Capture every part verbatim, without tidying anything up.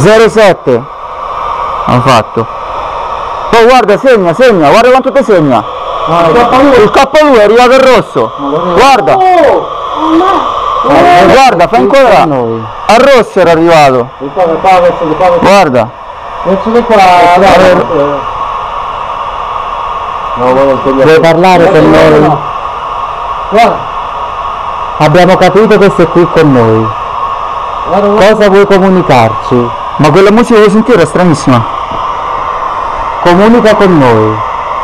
zero sette. Ho fatto. Oh guarda, segna, segna, guarda quanto ti segna. Ah, il K due è arrivato il rosso. Guarda. Oh, oh, guarda, fa inquadrare. Al rosso era arrivato. Guarda. Vuoi parlare con noi? Guarda. Abbiamo capito che sei qui con noi. Cosa vuoi comunicarci? Ma quella musica che vuoi sentire è stranissima. Comunica con noi.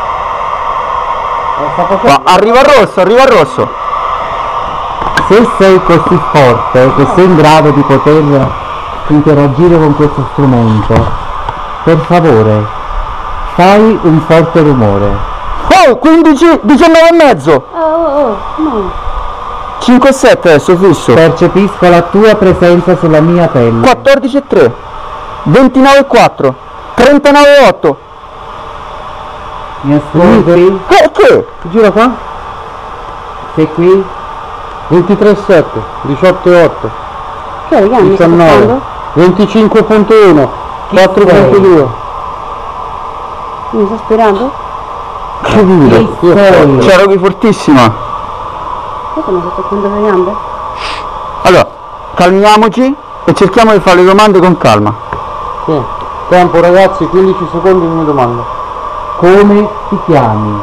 Ma arriva il rosso, arriva il rosso. Se sei così forte che sei in grado di poter interagire con questo strumento, per favore, fai un forte rumore. Oh, quindici, diciannove e mezzo. Oh, oh, oh, no. cinque e sette adesso fisso. Percepisco la tua presenza sulla mia pelle. quattordici e tre. ventinove e quattro. trentanove e otto. Mi ascolti? Che? Che? Gira qua. Sei qui? ventitré e sette. diciotto e otto. Che è, diciannove. venticinque punto uno. quattro punto due. Mi sta sperando? Che video? C'ero fortissima. Cosa mi sta toccando le gambe? Allora, calmiamoci e cerchiamo di fare le domande con calma. Sì. Tempo ragazzi, quindici secondi di mia domanda. Come ti chiami?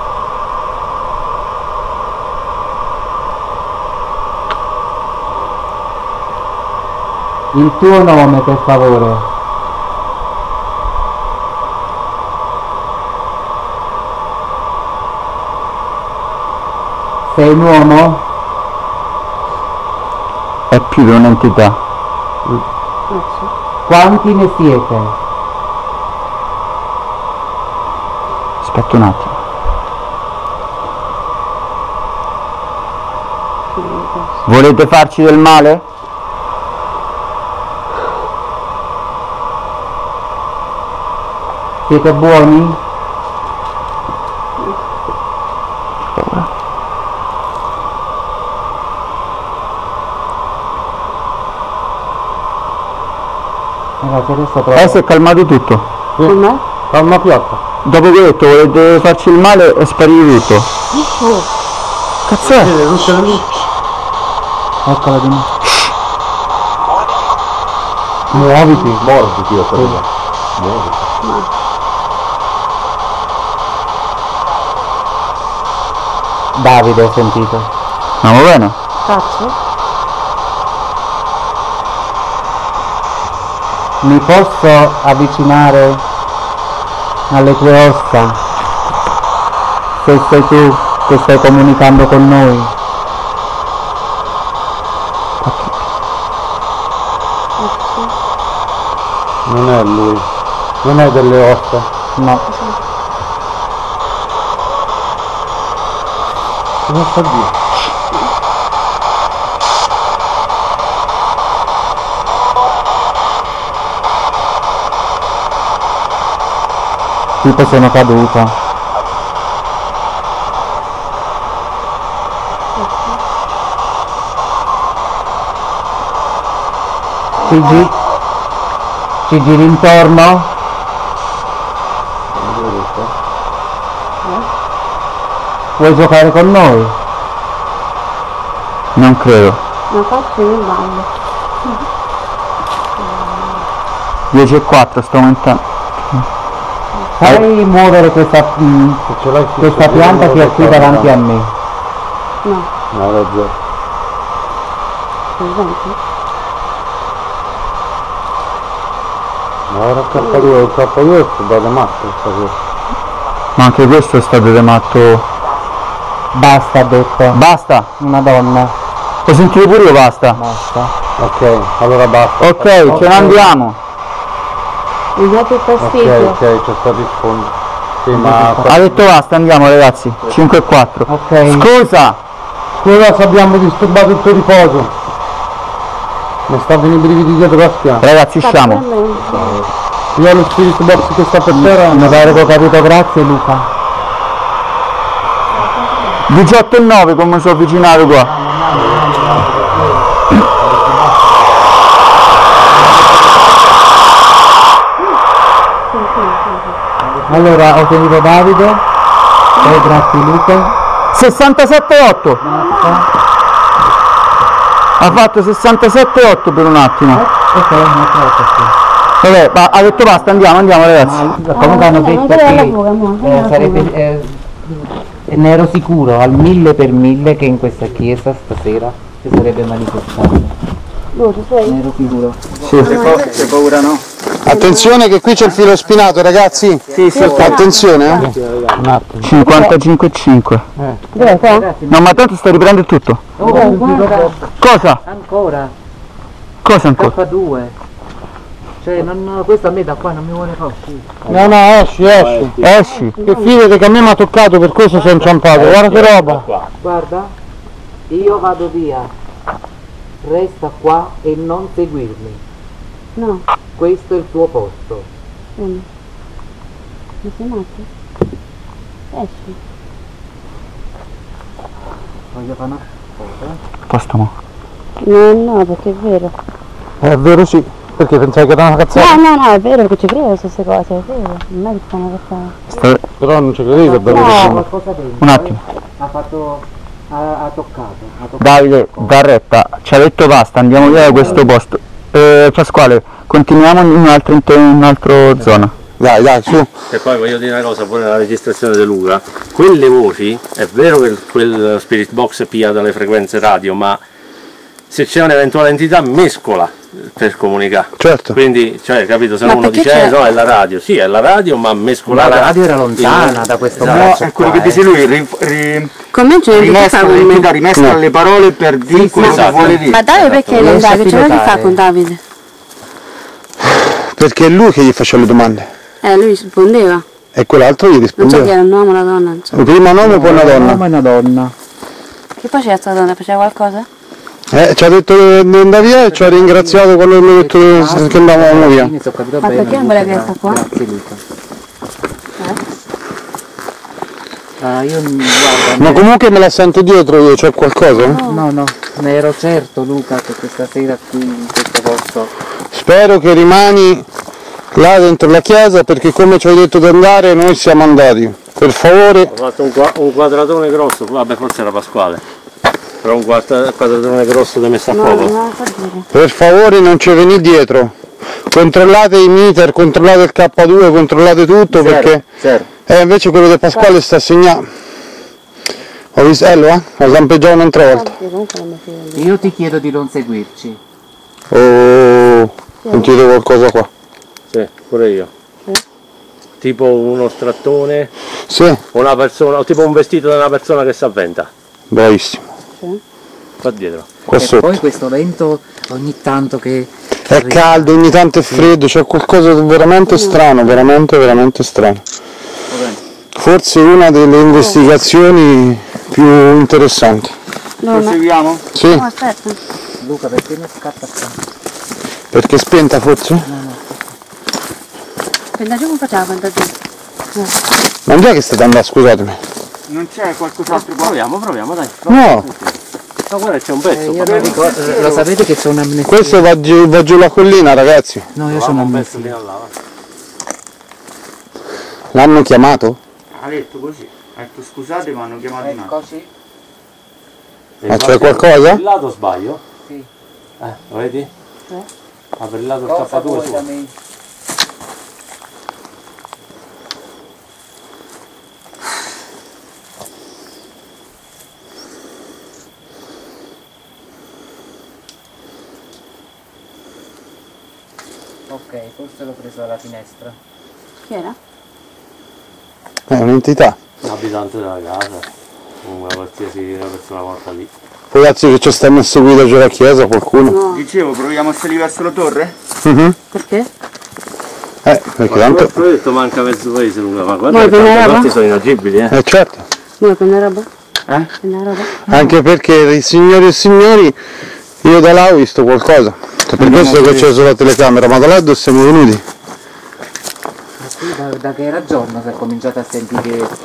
Il tuo nome per favore. Sei un uomo? È più di un'entità. Quanti ne siete? Aspetta un attimo. Volete farci del male? Siete buoni? Ragazzi, adesso adesso è calmato tutto. Sì. Com'è? Calma piatta. Dopo che ho detto volete farci il male è sparito tutto. Oh. Cazzo è? Eccola di me. Muoviti, morditi io per me. Muoviti. Davide, ho sentito. Andiamo bene? Cazzo? Mi posso avvicinare alle tue ossa se sei tu che stai comunicando con noi? Non è lui, non è delle ossa, no. Cosa sta dire? Tipo sono caduta. Ci, gi ci giri intorno? Vuoi giocare con noi? Non credo. Ma faccio il ballo. dieci e quattro sto aumentando. Fai muovere questa, mh, questa pianta che è qui davanti a me. No. No, ragione. Ma ora K due, il K due è stato matto. Ma anche questo è stato matto. Basta, ha detto. Basta? Una donna. Ho sentito pure io basta. Basta. Ok, allora basta. Ok, okay. Ce ne andiamo. Mi dà più fastidio. Ok, ok, c'è stato il fondo. Sì, ma... Ha detto basta, andiamo ragazzi. cinque e quattro. Ok. Scusa! Scusa se abbiamo disturbato il tuo riposo. Mi sta venendo i brividi dietro la schiena. Ragazzi, usciamo. Io ho lo spirit box che sta per terra. Mi pare che ho capito, grazie Luca. diciotto e nove come sono avvicinato qua. Allora, ho sentito Davide, poi grazie Luca. sessantasette otto. Ha fatto sessantasette otto per un attimo. Ok, una cosa. Vabbè, ma ha detto basta, andiamo, andiamo ragazzi. Ma comunque hanno vabbè, detto non che la fuga, mo, eh, non la sarebbe, fuga. eh, ne ero sicuro al mille per mille che in questa chiesa stasera si sarebbe manifestato. No, tu sei? Ne ero sicuro. C'è paura no? Attenzione che qui c'è il filo spinato, ragazzi. Sì, sì. Attenzione, eh. Un attimo. cinquantacinque e cinque. Dove qua? No, ma tanto sta riprendendo tutto. Oh, guarda, Cosa? ancora, Cosa ancora? K due. Cioè, non, questo a me da qua non mi vuole far uscire. No, no, esci, esci. Esci. Che fidate che a me mi ha toccato, per questo sono inciampato. Guarda che roba. Guarda, io vado via, resta qua e non seguirmi. No. Questo è il tuo posto. Come? Mi sei matto? Esci. Voglio fare una cosa. Posto mo. No, no, perché è vero. È vero, sì. Perché pensavi che era una cazzata? No, no, no, è vero, perché ci credo su queste cose, è vero. Non è che fanno cazzate. Sta... Però non ci credevi che bello che No. sono. Qualcosa dentro. Un attimo. eh? Ha fatto, ha, ha toccato, ha toccato. Davide, da retta, ci ha detto basta, andiamo via da questo posto. Eh, Pasquale, continuiamo in un altro, in un altro zona. Dai, dai, su. E poi voglio dire una cosa, pure nella registrazione di Luca, quelle voci, è vero che quel Spirit Box è pigliato dalle frequenze radio, ma se c'è un'eventuale entità mescola per comunicare. Certo. Quindi, cioè, capito, se Ma uno perché dice, c'è- eh, no, è la radio, sì, è la radio, ma Ma mescolata. la radio era lontana in- da questo Esatto. braccio È quello qua, che dice eh. lui, ri, ri, Come c'è rimescola con me? l'entità, rimescola le parole per dire quello esatto. che vuole dire. Ma Davide perché non Riesci a Davide? Ce l'hai che fa pilotare? con Davide? Perché è lui che gli faceva le domande. Eh, lui rispondeva. E quell'altro gli Non so chi rispondeva. era un uomo o una donna, non so. Il primo nome poi una Un donna. uomo e una donna. Che faceva sta donna? Faceva qualcosa? Eh, ci ha detto di andare via e ci ha ringraziato quando mi ha detto che andavamo via. Fine, se ho capito Ma bene, perché non Luca, voleva che sta qua? Grazie Luca. Eh? Ah, io mm, guarda, Ma comunque me la sento dietro io, c'è qualcosa? no, no, ne ero certo Luca che questa sera qui in questo posto. Spero che rimani là dentro la chiesa perché come ci hai detto di andare noi siamo andati. Per favore, Ho fatto un, qua- un quadratone grosso, vabbè forse era Pasquale, però un quadra- quadratone grosso da messa a No, fuoco. non lo so dire. per favore non ci venite dietro. Controllate i meter, controllate il K due, controllate tutto perché Zero. eh, invece quello di Pasquale sta a segnare. Ho visto, eh, lo eh? Ho zampeggiato un'altra volta. Io comunque non mi fido di- Io ti chiedo di non seguirci. Oh, sentite qualcosa qua. Sì, pure io. Tipo uno strattone, Sì, una persona, o tipo un vestito di una persona che si avventa. bravissimo. Qua dietro. Qua E sotto. poi questo vento ogni tanto che... È caldo, ogni tanto è freddo, c'è qualcosa di veramente strano, veramente, veramente strano. Forse una delle investigazioni più interessanti. No, no. Proseguiamo? Sì, No, aspetta. Luca, perché non scatta qua? perché è spenta forse? Prenda giù, come facciamo? Prenda giù. Non già che state andando, scusatemi. Non c'è qualcos'altro qua? Proviamo, proviamo, dai. No, Ma guarda c'è un Eh, pezzo. io non ricordo, lo sapete che sono amnestio? questo va giù, va giù la collina, ragazzi. No, io sono un pezzo amnestio. fino a là. va. L'hanno chiamato? Ha detto così. Ha detto scusate ma hanno chiamato un altro. Così? E Ma c'è infatti, qualcosa? Per il lato sbaglio? Sì. Eh, lo vedi? Eh? Ah, per il lato Cosa K due vuoi su. da me? Ok, forse l'ho preso dalla finestra. Chi era? È un'entità. Un abitante della casa. Una qualsiasi una persona morta lì. Può darsi che ci stanno a seguire giù la chiesa qualcuno? No. Dicevo, proviamo a salire verso la torre? Mhm. Perché? Eh, perché Ma tanto... come ho detto manca mezzo paese Luca, ma guarda Vuoi che prendere tante roba? parti sono inagibili eh. Eh certo, Vuoi prendere roba? Eh? Prendere roba? anche perché i signori e signori, io da là ho visto qualcosa. È per questo che ho acceso la telecamera, ma da là dove siamo venuti? Ma qui da, da che era giorno che ho cominciato a sentire...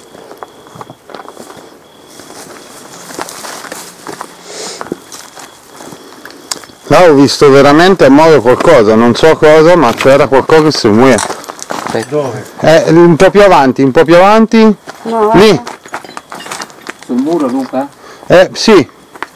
Là ho visto veramente a muovere qualcosa, non so cosa, ma c'era qualcosa che si muoveva. Aspetta. Dove? Eh, un po' più avanti, un po' più avanti. No, Lì. Sul muro, Luca? Eh, sì.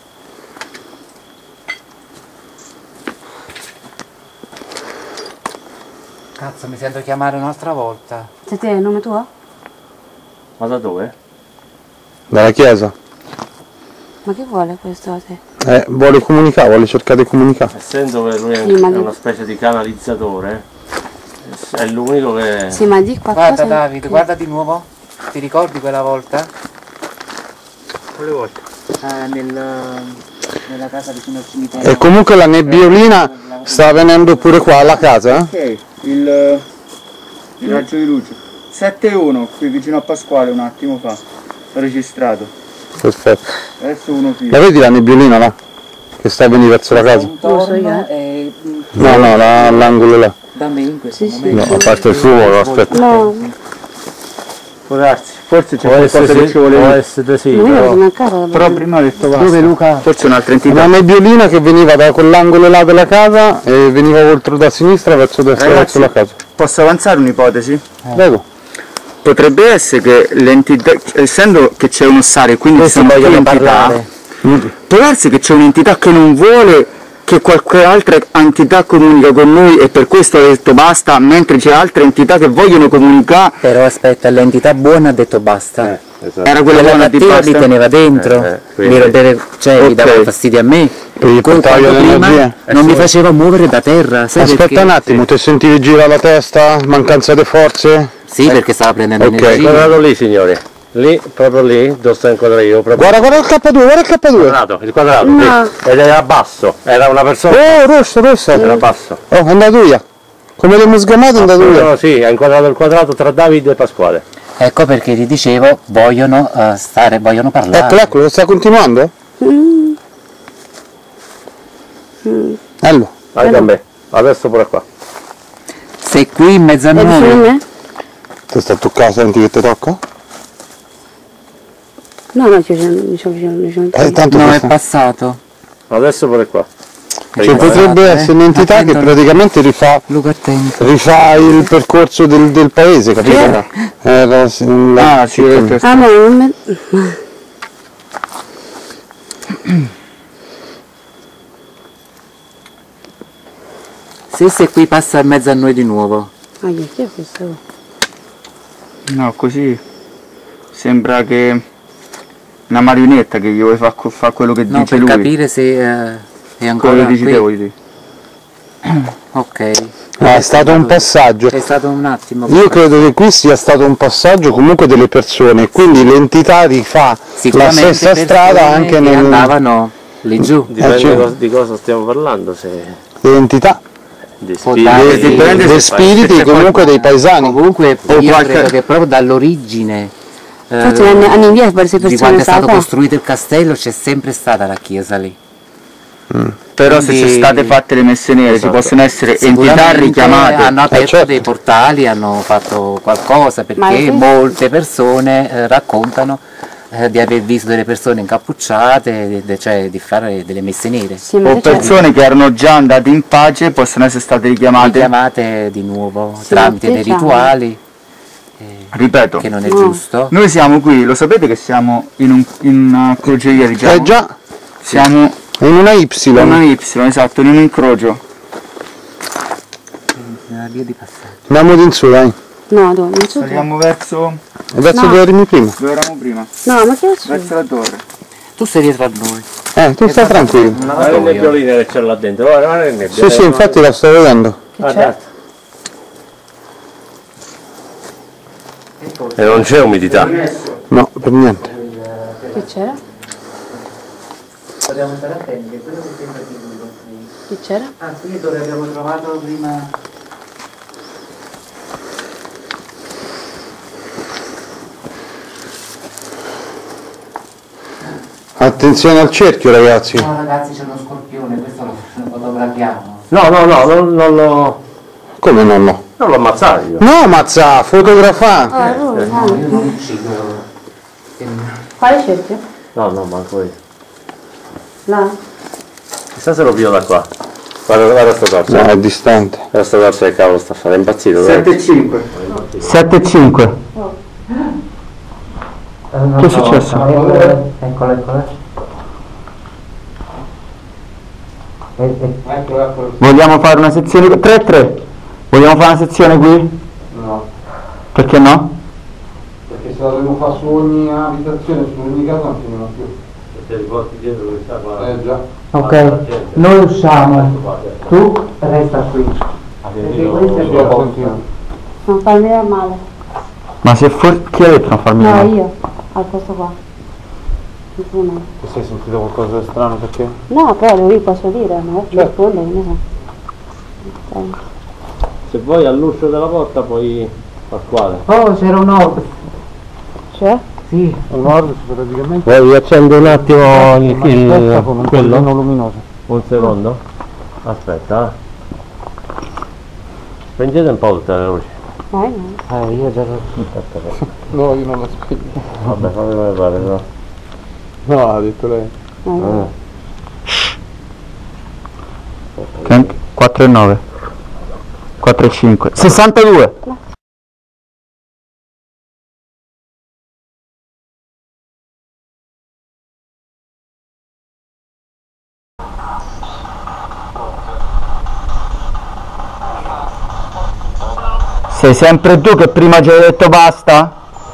Cazzo, mi sento chiamare un'altra volta. Se te è il nome tuo? Ma da dove? Dalla chiesa. Ma che vuole questo a te? Eh, vuole comunicare, vuole cercare di comunicare. Essendo che lui è Sì, ma è di- una specie di canalizzatore, è l'unico che... Sì, ma di qualcosa... Guarda Davide, guarda di nuovo. Ti ricordi quella volta? Quelle volte. Ah, nel, nella casa vicino al cimitero. E comunque la nebbiolina sta venendo pure qua alla casa, eh? Ok, il, il raggio di luce. sette uno, qui vicino a Pasquale un attimo fa. Ho registrato. Perfetto. Adesso uno qui. La vedi la nebbiolina là? Che sta a venire verso la casa? Intorno Lo so io, e No, no, là, all'angolo là. da me in questo Sì, sì. momento. No, a parte il fumo, aspetta. No, Può darsi, forse c'è Può qualcosa essere, che sì, ci vuole può dire. essere sì, ma io non però... sono a casa. Però prima ho detto basta. Dove Luca? Forse un'altra entità. Una nebbiolina che veniva da quell'angolo là della casa e veniva oltre da sinistra verso destra Ragazzi, verso la casa. Posso avanzare un'ipotesi? Prego. Potrebbe essere che l'entità, essendo che c'è un ossare, quindi Questi sono più vogliono entità, parlare. può darsi che c'è un'entità che non vuole che qualche altra entità comunica con noi e per questo ha detto basta, mentre c'è altre entità che vogliono comunicare. Però aspetta, l'entità buona ha detto basta. Eh, esatto. Era quella Quella buona di cattiva li basta. teneva dentro, Eh, eh, quindi- mi rompeva- cioè Ok. gli dava fastidio a me. Per il Quando portaio prima dell'energia. non mi faceva muovere da terra, sai Aspetta perché? un attimo, ti sentivi girare la testa? Mancanza di forze? Sì, perché stava prendendo Ok. energia. Inquadrato lì, signori. Lì, proprio lì, dove sto inquadrato io. Proprio Guarda, guarda il K due, guarda il K due! quadrato, il quadrato, No. lì. Ed era basso, era una persona, Oh, rosso, rosso! era basso. Oh, è andato via! Come le musgamate è andato via! No, sì, ha inquadrato il quadrato tra Davide e Pasquale. Ecco perché ti dicevo, vogliono eh, stare, vogliono parlare. Eccolo, eccolo, sta continuando? Ello. Anche a me, adesso pure qua. Sei qui in mezzo a È vicino a noi. me? Ti sta toccando, senti che ti tocca? No, no, c'è vicino, vicino, vicino. Eh, tanto No, è questa- passato. Adesso pure qua. Ci potrebbe eh. essere un'entità che Attento. praticamente rifà, Luca, attento. rifà il percorso del, del paese, capito? Eh, la, la, Ah, sì, perché- Ah, no, non me... Se sei qui passa in mezzo a noi di nuovo. Ah, che chi è questo? No, così sembra che una marionetta che gli vuole fare fa quello che No, dice per lui. capire se eh, è ancora Quello che dici qui. te, vuoi dire. Ok. Ah, è stato un passaggio. È stato un attimo. Io credo che qui sia stato un passaggio comunque delle persone, quindi l'entità rifà la Sicuramente stessa persone strada anche che nel... andavano lì giù. Dipende Eh, cioè- co- di cosa stiamo parlando, se l'entità di Può spiriti, darsi. dei, dipende dei se- spiriti se c'è comunque dei paesani. Comunque O io qualche- credo che proprio dall'origine eh, Infatti anni, anni in via per queste di persone quando è stato stava qua. costruito il castello c'è sempre stata la chiesa lì. Però se Quindi- sono state fatte le messe nere ci Esatto. possono essere entità Sicuramente richiamate. hanno aperto certo. dei portali, hanno fatto qualcosa Ma perché è- molte persone eh, raccontano eh, di aver visto delle persone incappucciate, di- di- cioè di fare delle messe nere. Sì, ma O che c'è? persone che erano già andate in pace possono essere state richiamate. Chiamate di nuovo Sì, tramite ma dei che c'è? rituali, Ripeto, che non è No. giusto. noi siamo qui, lo sapete che siamo in, un, in una croceria, diciamo? Eh già, Siamo in una Y. in una Y, esatto, in un incrocio. Nella via di passaggio. Andiamo di in su, dai. No, dove? Non so dove. Saliamo verso Verso No. dove erimi prima. dove eravamo prima, No, ma che c'è? verso la torre. Tu sei dietro a noi. Eh, tu stai tranquillo. Ma le nebbioline che c'è là dentro, guarda, guarda le nebbioline. Sì, sì, infatti la sto vedendo. Guardate. E non c'è umidità. No, per niente. Che c'era? Dobbiamo stare attenti, che quello che sembra di lui. Che c'era? Ah, qui è dove abbiamo trovato prima. Attenzione al cerchio, ragazzi. No ragazzi, c'è uno scorpione, questo lo, lo fotografiamo. No, no, no, non, non lo... Come non no? Non l'ho ammazzato io. No, mazza, fotografà. Ah, lui, No, ah. io non uccido. Quale cerchio? No, no, manco io. Là? Chissà se lo piglio da qua. Guarda, guarda sto torso. No, è distante. Guarda sto torso che cavolo sta a fare, è impazzito. sette e cinque. sette e cinque. Che è successo? Eccola, eccola. Vogliamo fare una sezione tre tre? Vogliamo fare una sezione qui? No. Perché no? Perché se la dobbiamo fare su ogni abitazione, su ogni casa non finiamo più. Se ti riporti dietro questa qua. Eh già. Ok, noi usciamo, tu resta qui. Perché questo è il tuo posto. Non farmi del male. Ma se for... chi ha detto non farmi No, male? io, al posto qua. Nessuno. Ti sei sentito qualcosa di strano perché? No, però lui posso dire, ma risponde, che ne so. Ok. Se vuoi all'uscio della porta puoi Pasquale. Oh, c'era un orb. Cioè? Sì. Un orbit praticamente. Vuoi accendo un attimo il, il con un quello? pallino luminoso. Un secondo? Aspetta. eh. Spengete un po' tutte le luci. Vai, no. Eh, io già No, io non la spegno. Vabbè, fammi come pare, no? No, ha detto lei. Vai, vai. quattro e nove. quattro e cinque. sessantadue. Sei sempre tu che prima ci hai detto basta?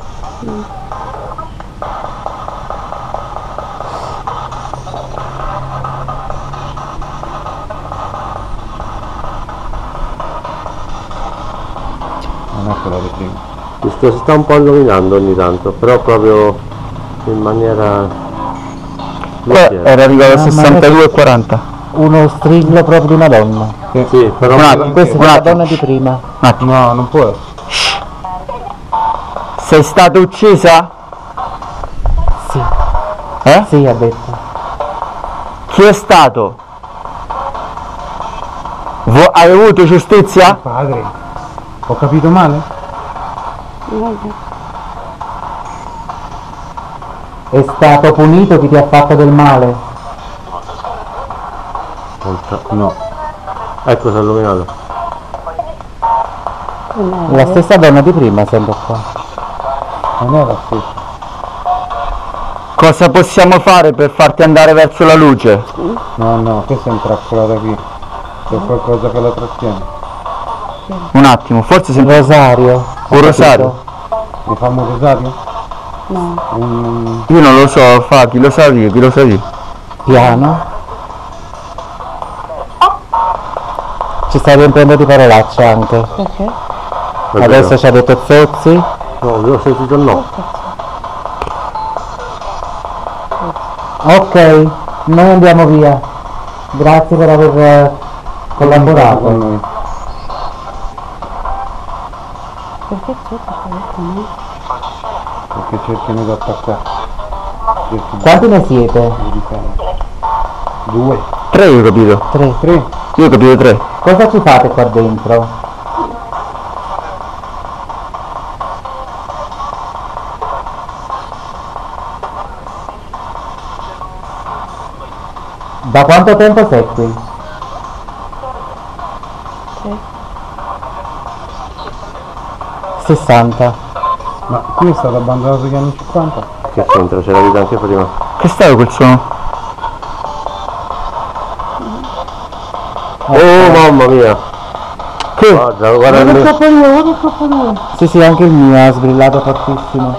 Non è quella di prima. Mi sta, si sta un po' illuminando ogni tanto, però proprio in maniera... Eh, era arrivato a sessantadue e quaranta. Uno strillo proprio di una donna. Sì, però... Un attimo, Questa è un la attimo. donna di prima. Un attimo. No, non può. Sei stata uccisa? Sì, Eh? sì, ha detto. Chi è stato? Vo- hai avuto giustizia? Padre, ho capito male? Vai, vai. È stato punito chi ti ha fatto del male. No. Ecco, si è illuminato. Non è- La stessa donna di prima sento qua. Non è la stessa. Cosa possiamo fare per farti andare verso la luce? No, no, questa è intrapolata qui. C'è qualcosa che la trattiene. Un attimo, forse Un sembra rosario. un rosario. Mi fa un rosario? No. Un... Io non lo so, fa chi lo sa io, chi lo sa io. Piano. Ci stai riempiendo di parolacce anche. Perché? Adesso ci ha detto zozzi. No, io ho sentito il no. Ok, noi andiamo via. Grazie per aver eh, con collaborato. noi. Perché c'è questo no? Perché cercano di attaccare. Cercano Quanti ne siete? di difendere. Due. Tre io ho capito. Tre. Tre. Io ho capito tre. Cosa ci fate qua dentro? Da quanto tempo sei qui? sessanta. Ma qui è stato abbandonato negli anni cinquanta? Che c'entra? C'era vita anche prima. Che è stato quel suono? Oh mamma mia! Che? Guarda, guarda il mio. Sì, sì, anche il mio ha sbrillato fortissimo.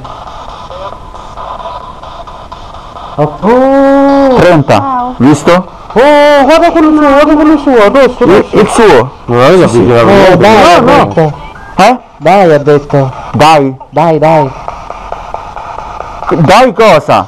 Oh, trenta. Visto? oh, guarda quello suo, guarda quello suo, adesso, Il, il suo. Non avevo capito la Oh, dai, ha no. detto. Eh? Dai, ha detto. Dai. Dai, dai. Dai cosa?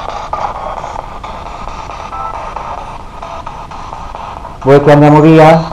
Vuoi che andiamo via?